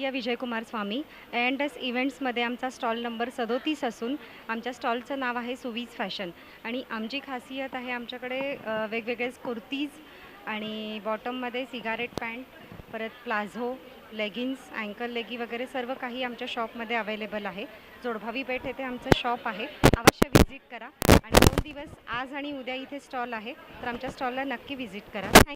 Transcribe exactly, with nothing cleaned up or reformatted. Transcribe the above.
या Vijaykumar Swami and S इव्हेंट्समध्ये आमचा स्टॉल नंबर सदोतीस असून आमच्या स्टॉलचं नाव आहे सुवीज फॅशन आणि आमची खासियत आहे आमच्याकडे वेगवेगळे कुर्तीज आणि बॉटममध्ये सिगारेट पॅन्ट परत प्लाझो लेगिन्स अँकल लेगी वगैरे सर्व काही आमच्या शॉपमध्ये अवेलेबल आहे. जोडभावी पेठ येथे आमचं शॉप आहे. अवश्य व्हिजिट करा आणि दोन दिवस आज आणि उद्या इथे स्टॉल आहे तर आमच्या स्टॉलला नक्की व्हिजिट करा. थँक्यू.